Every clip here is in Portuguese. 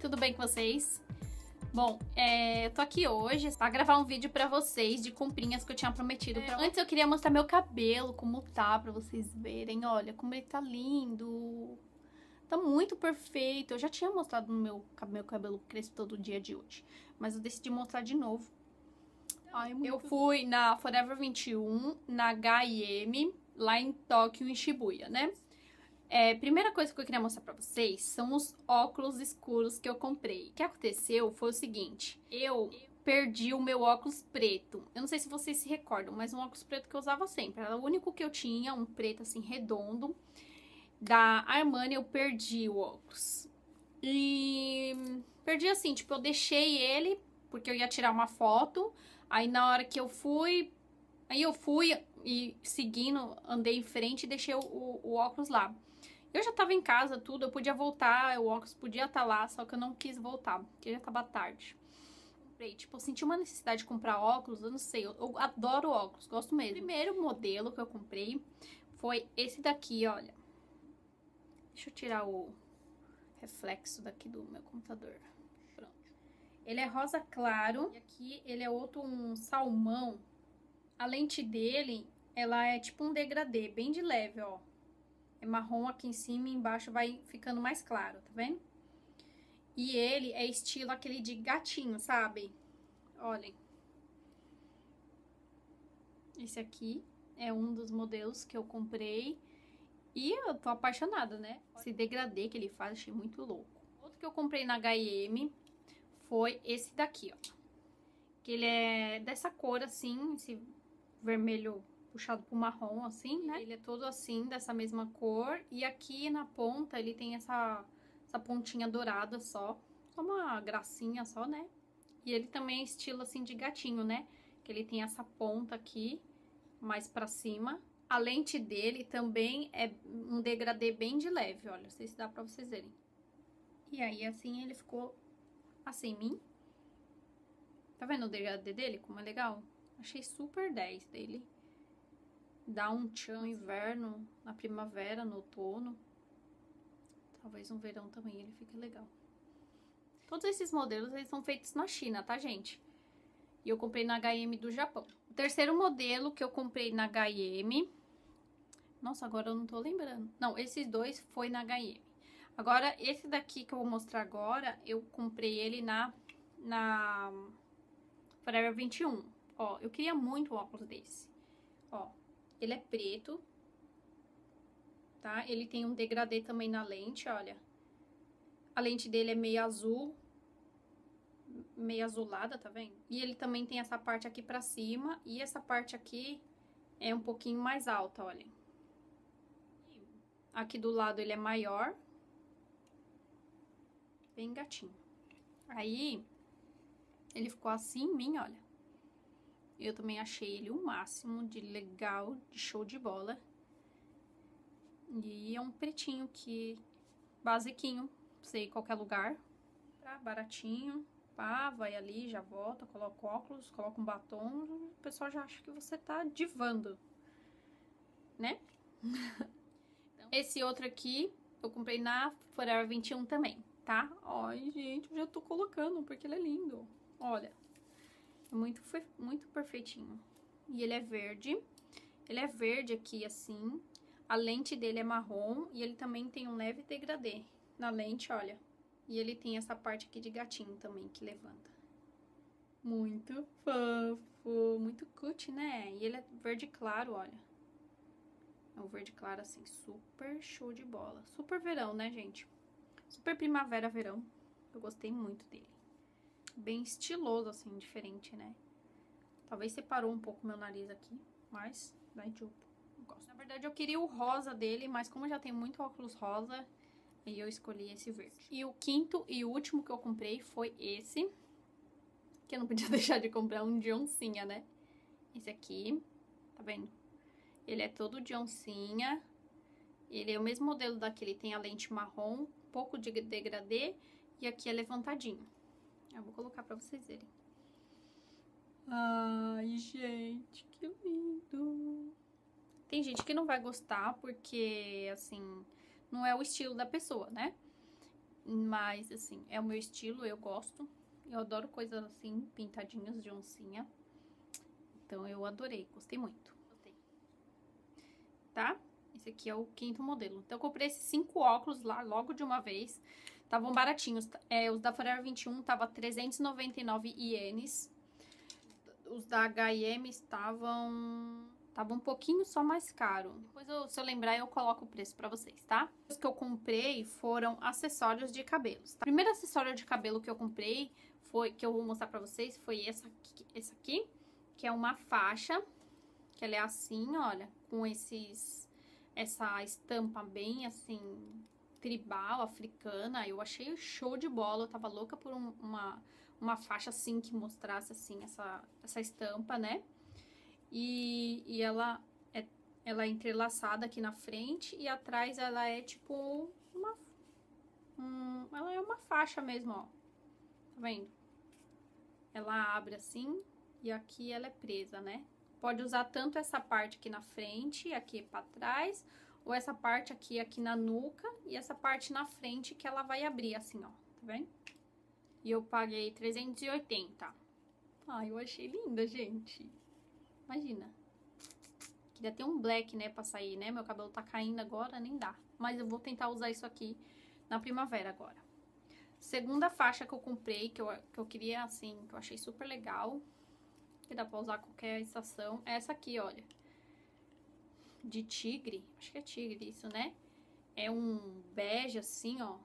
tudo bem com vocês? Bom, eu tô aqui hoje pra gravar um vídeo pra vocês de comprinhas que eu tinha prometido. Antes eu queria mostrar meu cabelo, como tá, pra vocês verem. Olha como ele tá lindo. Tá muito perfeito. Eu já tinha mostrado no meu cabelo cresce todo dia de hoje, mas eu decidi mostrar de novo. Ai, eu fui na Forever 21, na H&M, lá em Tóquio, em Shibuya, né? Primeira coisa que eu queria mostrar pra vocês são os óculos escuros que eu comprei. O que aconteceu foi o seguinte, eu perdi o meu óculos preto. Eu não sei se vocês se recordam, mas um óculos preto que eu usava sempre. Era o único que eu tinha, um preto assim, redondo. Da Armani eu perdi o óculos. E perdi assim, tipo, eu deixei ele, porque eu ia tirar uma foto. Aí na hora que eu fui... Aí eu fui e seguindo, andei em frente e deixei o óculos lá. Eu já tava em casa, tudo, eu podia voltar, o óculos podia estar lá, só que eu não quis voltar, porque já tava tarde. Comprei, tipo, eu senti uma necessidade de comprar óculos, eu não sei, eu adoro óculos, gosto mesmo. O primeiro modelo que eu comprei foi esse daqui, olha. Deixa eu tirar o reflexo daqui do meu computador. Pronto. Ele é rosa claro, e aqui ele é outro, um salmão. A lente dele, ela é tipo um degradê, bem de leve, ó. É marrom aqui em cima e embaixo vai ficando mais claro, tá vendo? E ele é estilo aquele de gatinho, sabe? Olhem. Esse aqui é um dos modelos que eu comprei. E eu tô apaixonada, né? Esse degradê que ele faz, achei muito louco. Outro que eu comprei na H&M foi esse daqui, ó. Que ele é dessa cor assim, esse vermelho puxado pro marrom, assim, né? Ele é todo assim, dessa mesma cor. E aqui na ponta ele tem essa pontinha dourada só. Só uma gracinha só, né? E ele também é estilo assim de gatinho, né? Que ele tem essa ponta aqui, mais pra cima. A lente dele também é um degradê bem de leve, olha. Não sei se dá pra vocês verem. E aí, assim, ele ficou assim, em mim. Tá vendo o degradê dele? Como é legal? Achei super 10 dele. Dá um tchan no inverno, na primavera, no outono. Talvez no verão também ele fique legal. Todos esses modelos, eles são feitos na China, tá, gente? E eu comprei na H&M do Japão. O terceiro modelo que eu comprei na H&M... Nossa, agora eu não tô lembrando. Não, esses dois foi na H&M. Agora, esse daqui que eu vou mostrar agora, eu comprei ele na Forever 21. Ó, eu queria muito um óculos desse. Ó, ele é preto, tá? Ele tem um degradê também na lente, olha. A lente dele é meio azul, meio azulada, tá vendo? E ele também tem essa parte aqui pra cima e essa parte aqui é um pouquinho mais alta, olha. Aqui do lado ele é maior. Bem gatinho. Aí, ele ficou assim em mim, olha. Eu também achei ele o máximo de legal, de show de bola. E é um pretinho que... basiquinho, pra você ir em qualquer lugar. Baratinho. Pá, vai ali, já volta, coloca óculos, coloca um batom. O pessoal já acha que você tá divando, né? Esse outro aqui, eu comprei na Forever 21 também, tá? Ai, gente, eu já tô colocando, porque ele é lindo. Olha, é muito perfeitinho. E ele é verde. Ele é verde aqui, assim. A lente dele é marrom e ele também tem um leve degradê na lente, olha. E ele tem essa parte aqui de gatinho também, que levanta. Muito fofo, muito cutie, né? E ele é verde claro, olha. É um verde claro, assim, super show de bola. Super verão, né, gente? Super primavera, verão. Eu gostei muito dele. Bem estiloso, assim, diferente, né? Talvez separou um pouco meu nariz aqui, mas vai de outro. Eu gosto. Na verdade, eu queria o rosa dele, mas como eu já tenho muito óculos rosa, aí eu escolhi esse verde. E o quinto e último que eu comprei foi esse. Que eu não podia deixar de comprar, um de oncinha, né? Esse aqui, tá vendo? Ele é todo de oncinha. Ele é o mesmo modelo daquele, tem a lente marrom, um pouco de degradê e aqui é levantadinho. Eu vou colocar pra vocês verem. Ai, gente, que lindo! Tem gente que não vai gostar porque, assim, não é o estilo da pessoa, né? Mas, assim, é o meu estilo, eu gosto. Eu adoro coisas assim, pintadinhas de oncinha. Então, eu adorei, gostei muito. Tá? Esse aqui é o 5º modelo. Então, eu comprei esses 5 óculos lá, logo de uma vez. Estavam baratinhos. Os da Forever 21 tava 399 ienes. Os da H&M estavam... Tava um pouquinho só mais caro. Depois, se eu lembrar, eu coloco o preço pra vocês, tá? Os que eu comprei foram acessórios de cabelos. Tá? O primeiro acessório de cabelo que eu comprei, que eu vou mostrar pra vocês, foi esse aqui, que é uma faixa, que ela é assim, olha, com essa estampa bem, assim, tribal, africana. Eu achei show de bola, eu tava louca por uma faixa assim, que mostrasse, assim, essa estampa, né? E ela é entrelaçada aqui na frente e atrás ela é tipo ela é uma faixa mesmo, ó. Tá vendo? Ela abre assim e aqui ela é presa, né? Pode usar tanto essa parte aqui na frente, aqui pra trás, ou essa parte aqui na nuca e essa parte na frente que ela vai abrir assim, ó. Tá vendo? E eu paguei 380. Ai, eu achei linda, gente. Imagina. Queria ter um black, né, pra sair, né? Meu cabelo tá caindo agora, nem dá. Mas eu vou tentar usar isso aqui na primavera agora. Segunda faixa que eu comprei, que eu queria, assim, que eu achei super legal, que dá pra usar qualquer estação, é essa aqui, olha. De tigre. Acho que é tigre isso, né? É um bege, assim, ó.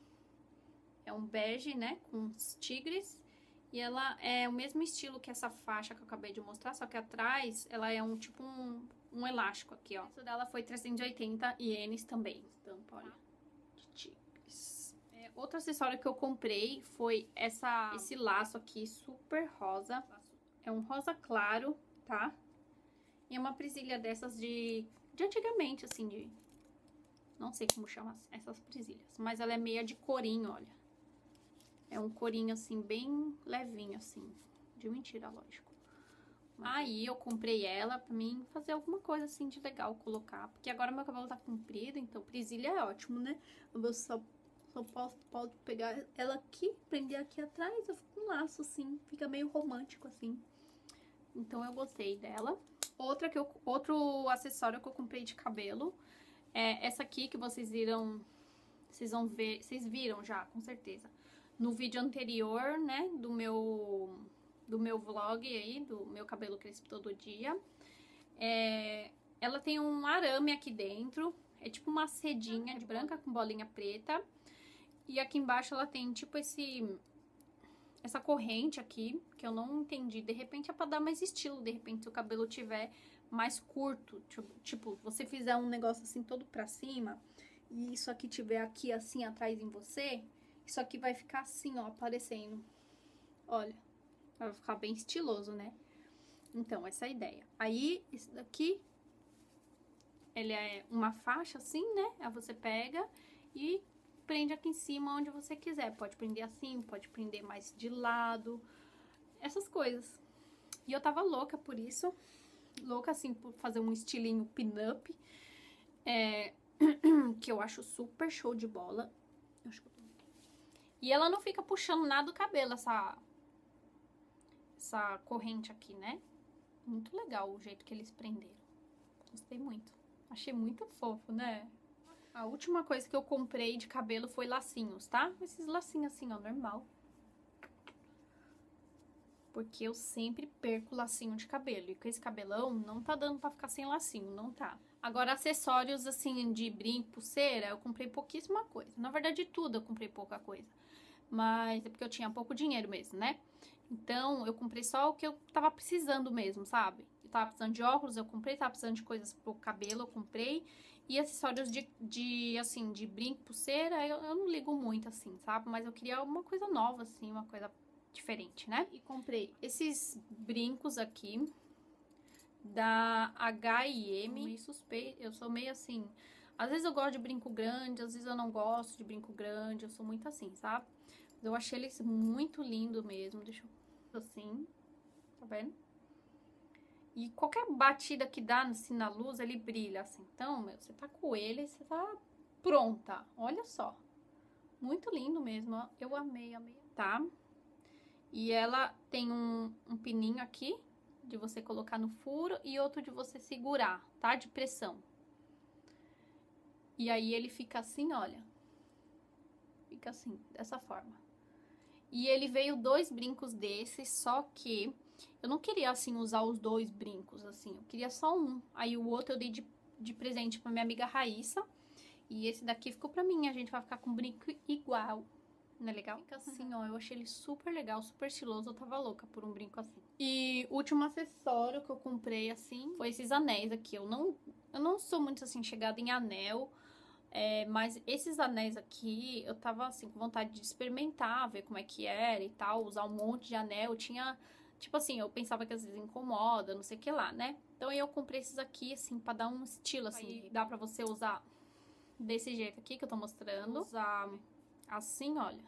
É um bege, né, com os tigres. E ela é o mesmo estilo que essa faixa que eu acabei de mostrar, só que atrás ela é tipo um elástico aqui, ó. O preço dela foi 380 ienes também. Estampa, olha, de tigres. Outro acessório que eu comprei foi esse laço aqui, super rosa. É um rosa claro, tá? E é uma presilha dessas de antigamente, assim, não sei como chama essas presilhas, mas ela é meia de corinho, olha. É um corinho, assim, bem levinho, assim. De mentira, lógico. Aí eu comprei ela pra mim fazer alguma coisa, assim, de legal colocar. Porque agora meu cabelo tá comprido, então presilha é ótimo, né? Eu só posso pegar ela aqui, prender aqui atrás, eu fico com um laço, assim. Fica meio romântico, assim. Então eu gostei dela. Outro acessório que eu comprei de cabelo é essa aqui que vocês viram. Vocês vão ver, vocês viram já, com certeza. No vídeo anterior, né, do meu vlog aí, do meu cabelo crespo todo dia. Ela tem um arame aqui dentro, é tipo uma sedinha de branca com bolinha preta. E aqui embaixo ela tem tipo essa corrente aqui, que eu não entendi. De repente é pra dar mais estilo, de repente se o cabelo tiver mais curto. Tipo, você fizer um negócio assim todo pra cima e isso aqui tiver aqui assim atrás em você, isso aqui vai ficar assim, ó, aparecendo. Olha, vai ficar bem estiloso, né? Então, essa é a ideia. Aí, esse daqui, ele é uma faixa assim, né? Aí você pega e prende aqui em cima onde você quiser. Pode prender assim, pode prender mais de lado, essas coisas. E eu tava louca por isso. Louca, assim, por fazer um estilinho pin-up. Que eu acho super show de bola. E ela não fica puxando nada do cabelo, essa corrente aqui, né? Muito legal o jeito que eles prenderam. Gostei muito. Achei muito fofo, né? A última coisa que eu comprei de cabelo foi lacinhos, tá? Esses lacinhos assim, ó, normal. Porque eu sempre perco lacinho de cabelo. E com esse cabelão, não tá dando pra ficar sem lacinho, não tá. Agora, acessórios, assim, de brinco, pulseira, eu comprei pouquíssima coisa. Na verdade, tudo eu comprei pouca coisa. Mas é porque eu tinha pouco dinheiro mesmo, né? Então, eu comprei só o que eu tava precisando mesmo, sabe? Eu tava precisando de óculos, eu comprei. Tava precisando de coisas pro cabelo, eu comprei. E acessórios assim, de brinco, pulseira, eu não ligo muito, assim, sabe? Mas eu queria uma coisa nova, assim, uma coisa diferente, né? E comprei esses brincos aqui da H&M. Meio suspeito, eu sou meio assim... Às vezes eu gosto de brinco grande, às vezes eu não gosto de brinco grande, eu sou muito assim, sabe? Eu achei eles muito lindo mesmo, deixa eu... assim, tá vendo? E qualquer batida que dá assim na luz, ele brilha assim. Então, meu, você tá com ele, você tá pronta, olha só. Muito lindo mesmo, ó. Eu amei, amei. Tá? E ela tem um pininho aqui, de você colocar no furo, e outro de você segurar, tá? De pressão. E aí ele fica assim, olha. Fica assim, dessa forma. E ele veio 2 brincos desses, só que eu não queria, assim, usar os 2 brincos, assim. Eu queria só um. Aí o outro eu dei de presente pra minha amiga Raíssa. E esse daqui ficou pra mim. A gente vai ficar com um brinco igual. Não é legal? Fica assim, ó. Eu achei ele super legal, super estiloso. Eu tava louca por um brinco assim. E o último acessório que eu comprei, assim, foi esses anéis aqui. Eu não sou muito, assim, chegada em anel. Mas esses anéis aqui, eu tava, assim, com vontade de experimentar, ver como é que era e tal, usar um monte de anel. Tinha, tipo assim, eu pensava que às vezes incomoda, não sei o que lá, né? Então eu comprei esses aqui, assim, pra dar um estilo, assim. Dá pra você usar desse jeito aqui que eu tô mostrando. Usar assim, olha.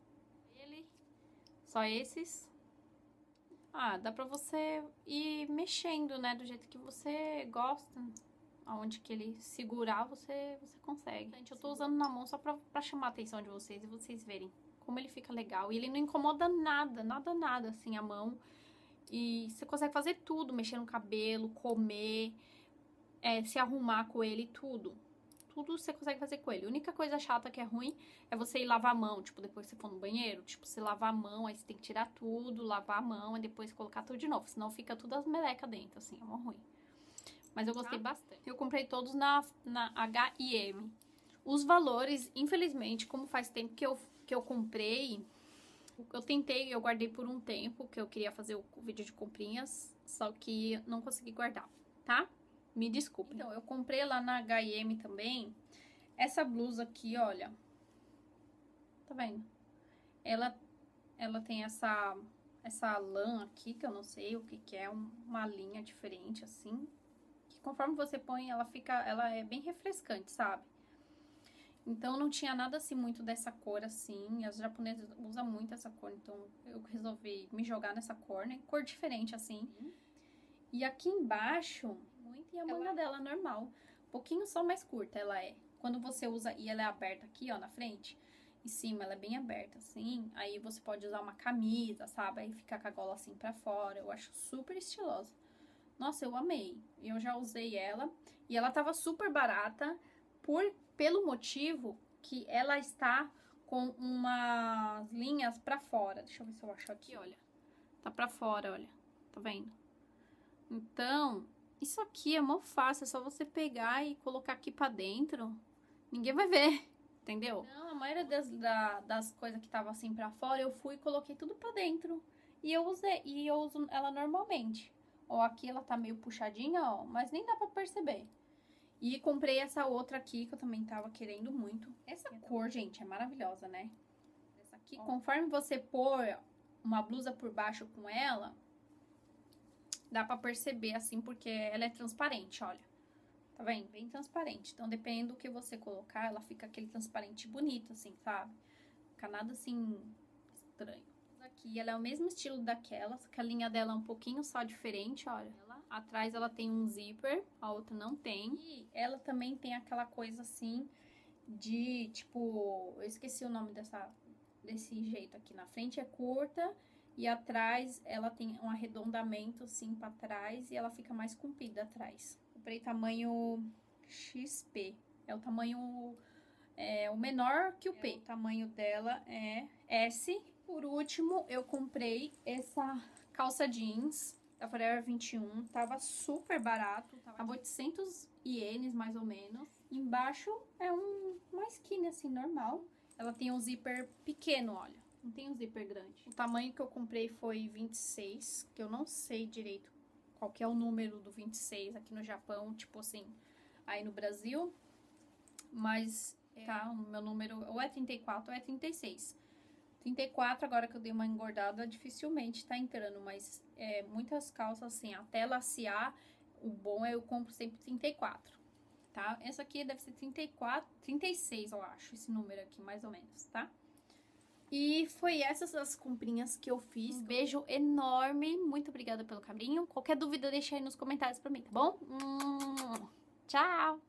Só esses. Ah, dá pra você ir mexendo, né, do jeito que você gosta. Aonde que ele segurar, você consegue. Gente, eu tô usando na mão só pra chamar a atenção de vocês e vocês verem como ele fica legal. E ele não incomoda nada, nada, assim, a mão. E você consegue fazer tudo, mexer no cabelo, comer, se arrumar com ele, tudo. Tudo você consegue fazer com ele. A única coisa chata que é ruim é você ir lavar a mão, tipo, depois que você for no banheiro. Tipo, você lavar a mão, aí você tem que tirar tudo, lavar a mão e depois colocar tudo de novo. Senão fica tudo as melecas dentro, assim, é mó ruim. Mas eu gostei bastante. Eu comprei todos na H&M. Os valores, infelizmente, como faz tempo que eu comprei, eu tentei, eu guardei por um tempo, que eu queria fazer o vídeo de comprinhas, só que não consegui guardar, tá? Me desculpe. Então, eu comprei lá na H&M também essa blusa aqui, olha. Tá vendo? Ela tem essa lã aqui, que eu não sei o que é, uma linha diferente, assim. Que conforme você põe, ela é bem refrescante, sabe? Então, não tinha nada, assim, muito dessa cor, assim. As japonesas usam muito essa cor, então eu resolvi me jogar nessa cor, né? Cor diferente, assim. E aqui embaixo, e a manga dela normal. Um pouquinho só mais curta ela é. Quando você usa, e ela é aberta aqui, ó, na frente. Em cima ela é bem aberta, assim. Aí você pode usar uma camisa, sabe? Aí fica com a gola assim pra fora. Eu acho super estilosa. Nossa, eu amei. Eu já usei ela. E ela tava super barata pelo motivo que ela está com umas linhas pra fora. Deixa eu ver se eu acho aqui, olha. Tá pra fora, olha. Tá vendo? Então, isso aqui é mó fácil. É só você pegar e colocar aqui pra dentro. Ninguém vai ver, entendeu? Não, a maioria das coisas que tava assim pra fora, eu fui e coloquei tudo pra dentro. E eu uso ela normalmente. Ó, aqui ela tá meio puxadinha, ó, mas nem dá pra perceber. E comprei essa outra aqui, que eu também tava querendo muito. Essa cor, gente, é maravilhosa, né? Essa aqui, conforme você pôr uma blusa por baixo com ela, dá pra perceber, assim, porque ela é transparente, olha. Tá vendo? Bem transparente. Então, dependendo do que você colocar, ela fica aquele transparente bonito, assim, sabe? Fica nada, assim, estranho. Aqui, ela é o mesmo estilo daquela, só que a linha dela é um pouquinho só diferente, olha. Atrás ela tem um zíper, a outra não tem. E ela também tem aquela coisa, assim, de, tipo... Eu esqueci o nome desse jeito aqui. Na frente é curta e atrás ela tem um arredondamento, assim, pra trás e ela fica mais comprida atrás. Comprei tamanho XP. É o tamanho... o menor que o P. O tamanho dela é S. Por último, eu comprei essa calça jeans da Forever 21. Tava super barato. Tava 800 ienes, mais ou menos. Embaixo é uma skinny, assim, normal. Ela tem um zíper pequeno, olha. Não tem um zíper grande. O tamanho que eu comprei foi 26, que eu não sei direito qual que é o número do 26 aqui no Japão, tipo assim, aí no Brasil. Mas, tá, o meu número ou é 34 ou é 36. 34, agora que eu dei uma engordada, dificilmente tá entrando, mas muitas calças assim, até lacear, o bom é eu compro sempre 34, tá? Essa aqui deve ser 34, 36, eu acho, esse número aqui, mais ou menos, tá? E foi essas as comprinhas que eu fiz. Um beijo enorme, muito obrigada pelo carinho. Qualquer dúvida, deixa aí nos comentários pra mim, tá bom? Tchau!